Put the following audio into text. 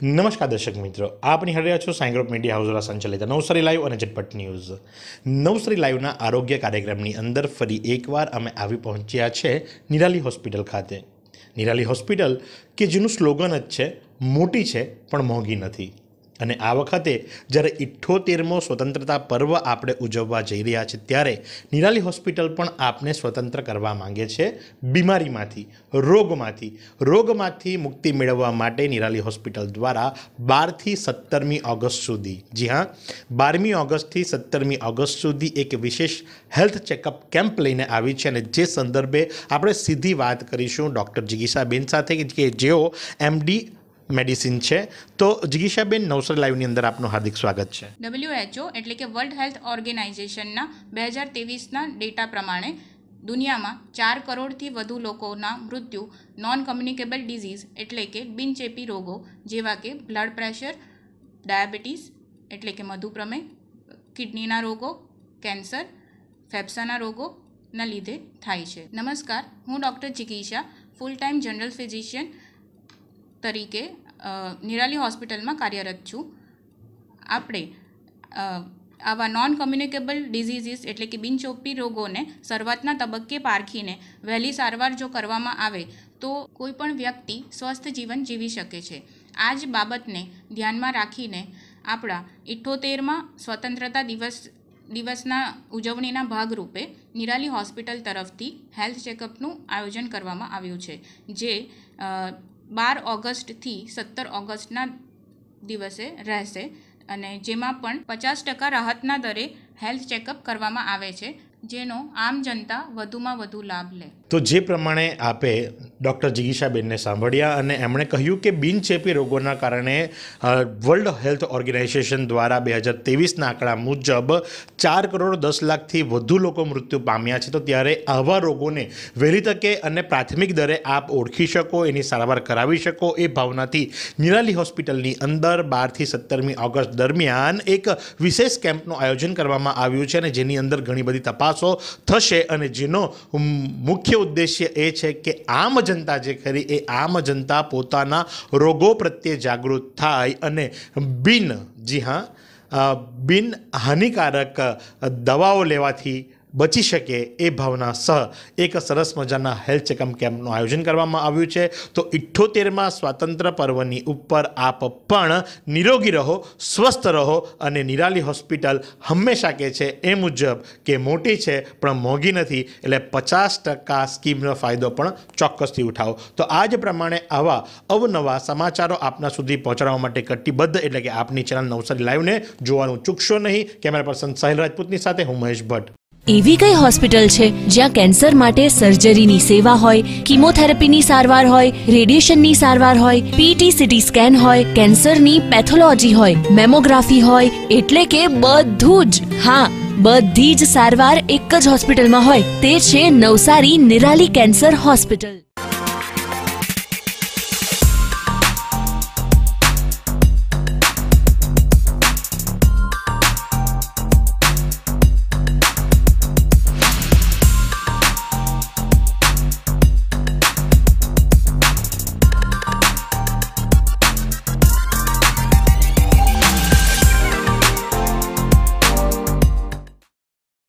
નમસ્કાર દર્શક મિત્રો, આપ નિહાળી રહ્યા છો સાઈ ગ્રુપ મીડિયા હાઉસ દ્વારા સંચાલિત નવસારી લાઈવ અને ઝટપટ ન્યૂઝ. નવસારી લાઈવના આરોગ્ય કાર્યક્રમની અંદર ફરી એકવાર અમે આવી પહોંચ્યા છે નિરાલી હોસ્પિટલ ખાતે. નિરાલી હોસ્પિટલ કે જેનું સ્લોગન જ છે મોટી છે પણ મોંઘી નથી. અને આ વખતે જ્યારે 78મો સ્વતંત્રતા પર્વ આપણે ઉજવવા જઈ રહ્યા છે ત્યારે નિરાલી હોસ્પિટલ પણ આપને સ્વતંત્ર કરવા માંગે છે બીમારીમાંથી, રોગમાંથી મુક્તિ મેળવવા માટે નિરાલી હોસ્પિટલ દ્વારા 12થી 17મી ઓગસ્ટ સુધી, જી હા, 12મી ઓગસ્ટથી 17મી ઓગસ્ટ સુધી એક વિશેષ હેલ્થ ચેકઅપ કેમ્પ લઈને આવી છે. અને જે સંદર્ભે આપણે સીધી વાત કરીશું ડૉક્ટર જિગીશાબેન સાથે કે જેઓ MD મેડિસિન છે. તો જિગીશાબેન, નવસારી લાઈવની અંદર આપનું હાર્દિક સ્વાગત છે. WHO એટલે કે વર્લ્ડ હેલ્થ ઓર્ગેનાઇઝેશનના 2023ના ડેટા પ્રમાણે દુનિયામાં 4 કરોડથી વધુ લોકોના મૃત્યુ નોન કમ્યુનિકેબલ ડિઝીઝ એટલે કે બિનચેપી રોગો જેવા કે બ્લડ પ્રેશર, ડાયાબિટીસ એટલે કે મધુપ્રમેહ, કિડનીના રોગો, કેન્સર, ફેફસાના રોગોના લીધે થાય છે. નમસ્કાર, હું ડૉક્ટર જિગીશા ફૂલ ટાઈમ જનરલ ફિઝિશિયન તરીકે નિરાલી હોસ્પિટલમાં કાર્યરત છું. આપણે આવા નોન કમ્યુનિકેબલ ડિઝીઝીસ એટલે કે બિનચેપી રોગોને શરૂઆતના તબક્કે પારખીને વહેલી સારવાર જો કરવામાં આવે તો કોઈ પણ વ્યક્તિ સ્વસ્થ જીવન જીવી શકે છે. આ જ બાબતને ધ્યાનમાં રાખીને આપણા 78મા સ્વતંત્રતા દિવસના ઉજવણીના ભાગરૂપે નિરાલી હોસ્પિટલ તરફથી હેલ્થ ચેકઅપનું આયોજન કરવામાં આવ્યું છે, જે 12 ઓગસ્ટથી 17 ઓગસ્ટના દિવસે રહેશે અને જેમાં પણ 50% રાહતના દરે હેલ્થ ચેકઅપ કરવામાં આવે છે, જેનો આમ જનતા વધુમાં વધુ લાભ લે. તો જે પ્રમાણે આપે ડૉક્ટર જિગીશાબેનને સાંભળ્યા અને એમણે કહ્યું કે બિનચેપી રોગોના કારણે વર્લ્ડ હેલ્થ ઓર્ગેનાઇઝેશન દ્વારા 2023ના આંકડા મુજબ 4 કરોડ 10 લાખથી વધુ લોકો મૃત્યુ પામ્યા છે. તો ત્યારે આવા રોગોને વહેલી તકે અને પ્રાથમિક દરે આપ ઓળખી શકો, એની સારવાર કરાવી શકો, એ ભાવનાથી નિરાલી હોસ્પિટલની અંદર 12થી 17મી ઓગસ્ટ દરમિયાન એક વિશેષ કેમ્પનું આયોજન કરવામાં આવ્યું છે અને જેની અંદર ઘણી બધી તપાસો થશે અને જેનો મુખ્ય ઉદ્દેશ્ય એ છે કે આમ જનતા જે ખરી એ આમ જનતા પોતાના રોગો પ્રત્યે જાગૃત થાય અને બિન હાનિકારક દવાઓ લેવાથી બચી શકે એ ભાવના સહ એક સરસ મજાના હેલ્થ ચેકઅપ કેમ્પનું આયોજન કરવામાં આવ્યું છે. તો 78મા સ્વાતંત્ર્ય પર્વની ઉપર આપ પણ નિરોગી રહો, સ્વસ્થ રહો અને નિરાલી હોસ્પિટલ હંમેશા કહે છે એ મુજબ કે મોટી છે પણ મોંઘી નથી, એટલે 50% સ્કીમનો ફાયદો પણ ચોક્કસથી ઉઠાવો. તો આ જ પ્રમાણે આવા અવનવા સમાચારો આપના સુધી પહોંચાડવા માટે કટિબદ્ધ, એટલે કે આપની ચેનલ નવસારી લાઈવને જોવાનું ચૂકશો નહીં. કેમેરા પર્સન સાહિલ રાજપૂતની સાથે હું મહેશ ભટ્ટ. એવી કઈ હોસ્પિટલ છે જ્યાં કેન્સર માટે સર્જરીની સેવા હોય, કીમોથેરાપીની સારવાર હોય, રેડિયેશનની સારવાર હોય, PET CT સ્કેન હોય, કેન્સરની પેથોલોજી હોય, મેમોગ્રાફી હોય, એટલે કે બધું જ. હા, બધી જ સારવાર એક જ હોસ્પિટલમાં હોય. તે છે નવસારી નિરાલી કેન્સર હોસ્પિટલ.